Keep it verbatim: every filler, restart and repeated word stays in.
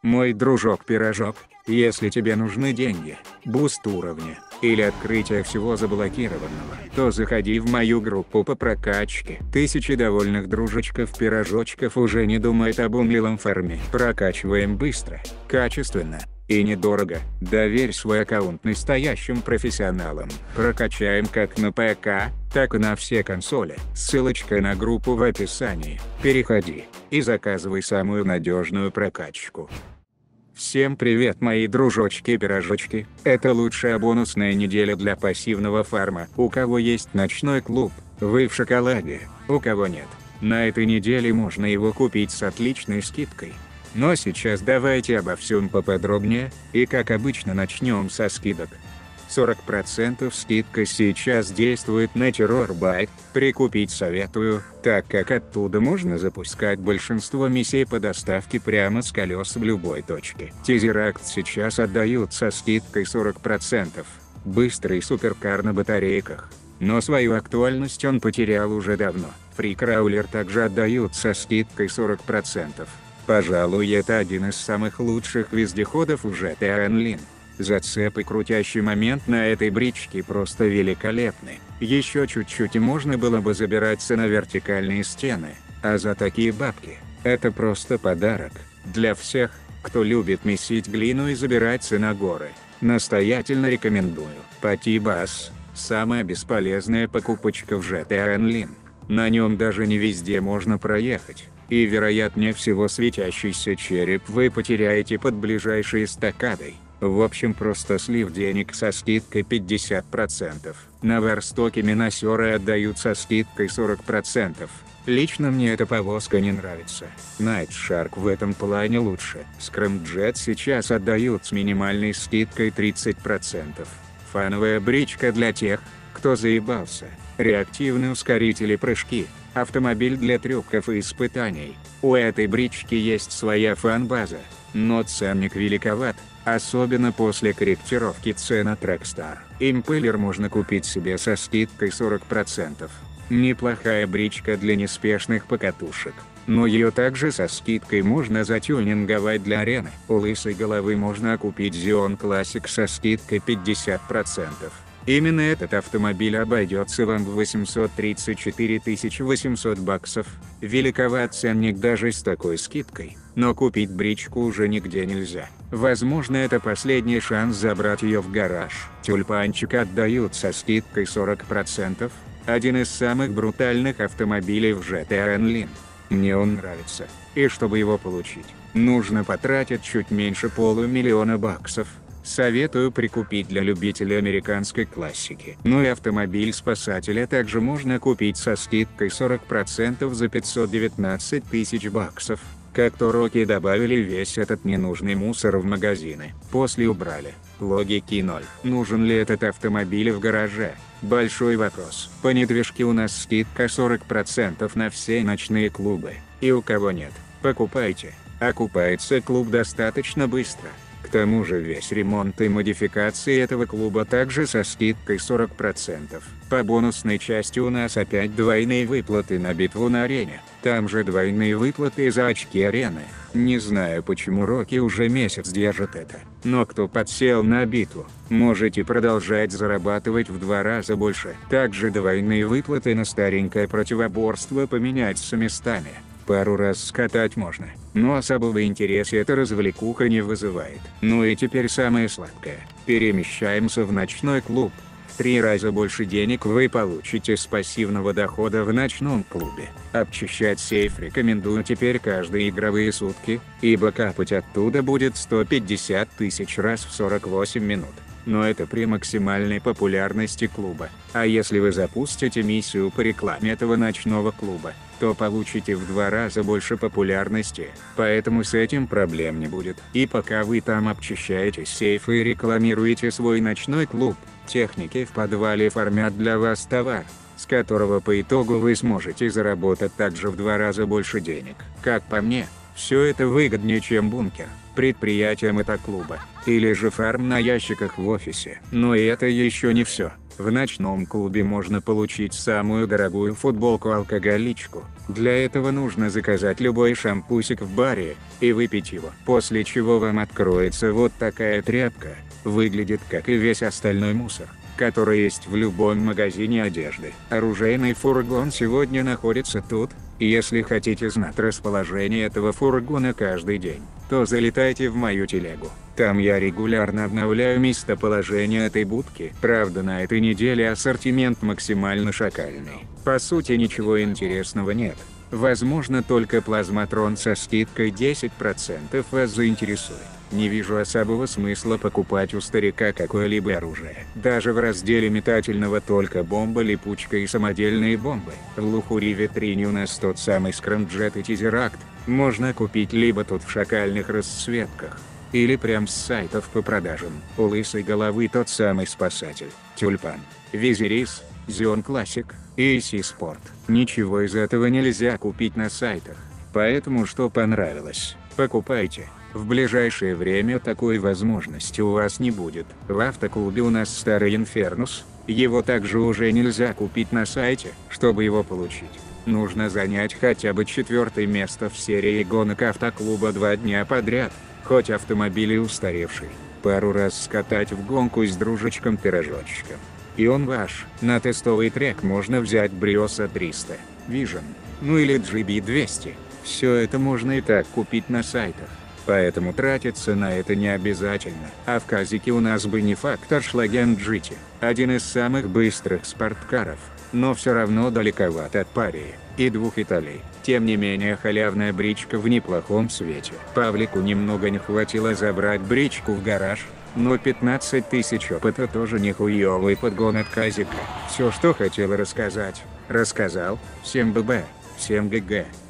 Мой дружок-пирожок, если тебе нужны деньги, буст уровня, или открытие всего заблокированного, то заходи в мою группу по прокачке. Тысячи довольных дружочков-пирожочков уже не думают об унылом фарме. Прокачиваем быстро, качественно и недорого. Доверь свой аккаунт настоящим профессионалам. Прокачаем как на ПК, так и на все консоли. Ссылочка на группу в описании. Переходи и заказывай самую надежную прокачку. Всем привет, мои дружочки-пирожочки. Это лучшая бонусная неделя для пассивного фарма. У кого есть ночной клуб, вы в шоколаде, у кого нет. На этой неделе можно его купить с отличной скидкой. Но сейчас давайте обо всем поподробнее, и как обычно начнем со скидок. сорок процентов скидка сейчас действует на Террорбайт, прикупить советую, так как оттуда можно запускать большинство миссий по доставке прямо с колес в любой точке. Тизеракт сейчас отдают со скидкой сорок процентов, быстрый суперкар на батарейках, но свою актуальность он потерял уже давно. Фрикраулер также отдают со скидкой сорок процентов. Пожалуй, это один из самых лучших вездеходов в джи ти эй Online. Зацеп и крутящий момент на этой бричке просто великолепны. Еще чуть-чуть и можно было бы забираться на вертикальные стены, а за такие бабки, это просто подарок. Для всех, кто любит месить глину и забираться на горы, настоятельно рекомендую. Пати-бас – самая бесполезная покупочка в джи ти эй Online. На нем даже не везде можно проехать, и вероятнее всего светящийся череп вы потеряете под ближайшей эстакадой. В общем, просто слив денег со скидкой пятьдесят процентов. На Верстоке миносеры отдают со скидкой сорок процентов. Лично мне эта повозка не нравится. Night Shark в этом плане лучше. Scramjet сейчас отдают с минимальной скидкой тридцать процентов. Фановая бричка для тех, кто заебался. Реактивные ускорители прыжки. Автомобиль для трюков и испытаний. У этой брички есть своя фан-база, но ценник великоват, особенно после корректировки цен от Rockstar. Импеллер можно купить себе со скидкой сорок процентов. Неплохая бричка для неспешных покатушек, но ее также со скидкой можно затюнинговать для арены. У лысой головы можно купить Xeon Classic со скидкой пятьдесят процентов. Именно этот автомобиль обойдется вам в восемьсот тридцать четыре тысячи восемьсот баксов. Великоват ценник даже с такой скидкой, но купить бричку уже нигде нельзя. Возможно, это последний шанс забрать ее в гараж. Тюльпанчик отдают со скидкой сорок процентов. Один из самых брутальных автомобилей в джи ти эй Online. Мне он нравится, и чтобы его получить, нужно потратить чуть меньше полумиллиона баксов. Советую прикупить для любителей американской классики. Ну и автомобиль спасателя также можно купить со скидкой сорок процентов за пятьсот девятнадцать тысяч баксов. Как-то Роки добавили весь этот ненужный мусор в магазины. После убрали. Логики ноль. Нужен ли этот автомобиль в гараже? Большой вопрос. По недвижке у нас скидка сорок процентов на все ночные клубы. И у кого нет, покупайте. Окупается клуб достаточно быстро. К тому же весь ремонт и модификации этого клуба также со скидкой сорок процентов. По бонусной части у нас опять двойные выплаты на битву на арене. Там же двойные выплаты за очки арены. Не знаю, почему Роки уже месяц держит это. Но кто подсел на битву, можете продолжать зарабатывать в два раза больше. Также двойные выплаты на старенькое противоборство поменяться местами. Пару раз скатать можно, но особого интереса эта развлекуха не вызывает. Ну и теперь самое сладкое. Перемещаемся в ночной клуб. В три раза больше денег вы получите с пассивного дохода в ночном клубе. Обчищать сейф рекомендую теперь каждые игровые сутки, ибо капать оттуда будет сто пятьдесят тысяч раз в сорок восемь минут. Но это при максимальной популярности клуба. А если вы запустите миссию по рекламе этого ночного клуба, то получите в два раза больше популярности, поэтому с этим проблем не будет. И пока вы там обчищаете сейфы и рекламируете свой ночной клуб, техники в подвале фармят для вас товар, с которого по итогу вы сможете заработать также в два раза больше денег. Как по мне, все это выгоднее, чем бункер, предприятие мотоклуба, или же фарм на ящиках в офисе. Но и это еще не все. В ночном клубе можно получить самую дорогую футболку-алкоголичку. Для этого нужно заказать любой шампусик в баре и выпить его. После чего вам откроется вот такая тряпка. Выглядит как и весь остальной мусор, который есть в любом магазине одежды. Оружейный фургон сегодня находится тут. Если хотите знать расположение этого фургона каждый день, то залетайте в мою телегу. Там я регулярно обновляю местоположение этой будки. Правда, на этой неделе ассортимент максимально шакальный. По сути, ничего интересного нет. Возможно, только плазматрон со скидкой десять процентов вас заинтересует. Не вижу особого смысла покупать у старика какое-либо оружие. Даже в разделе метательного только бомба, липучка и самодельные бомбы. В Лухури витрине у нас тот самый скрамджет и тизеракт. Можно купить либо тут в шакальных расцветках, или прям с сайтов по продажам. У лысой головы тот самый спасатель, тюльпан, визирис, Зион Классик и Си Спорт. Ничего из этого нельзя купить на сайтах. Поэтому что понравилось, покупайте. В ближайшее время такой возможности у вас не будет. В автоклубе у нас старый Инфернус. Его также уже нельзя купить на сайте. Чтобы его получить, нужно занять хотя бы четвертое место в серии гонок автоклуба два дня подряд. Хоть автомобиль и устаревший, пару раз скатать в гонку с дружечком-пирожочком, и он ваш. На тестовый трек можно взять Бриоса триста, Vision, ну или джи би двести. Все это можно и так купить на сайтах. Поэтому тратиться на это не обязательно. А в Казике у нас бы не факт Volkswagen джи ти, один из самых быстрых спорткаров, но все равно далековат от Парии и двух Италий. Тем не менее, халявная бричка в неплохом свете. Павлику немного не хватило забрать бричку в гараж, но пятнадцать тысяч опыта тоже нихуёвый подгон от Казика. Все, что хотел рассказать, рассказал. Всем ББ, всем ГГ.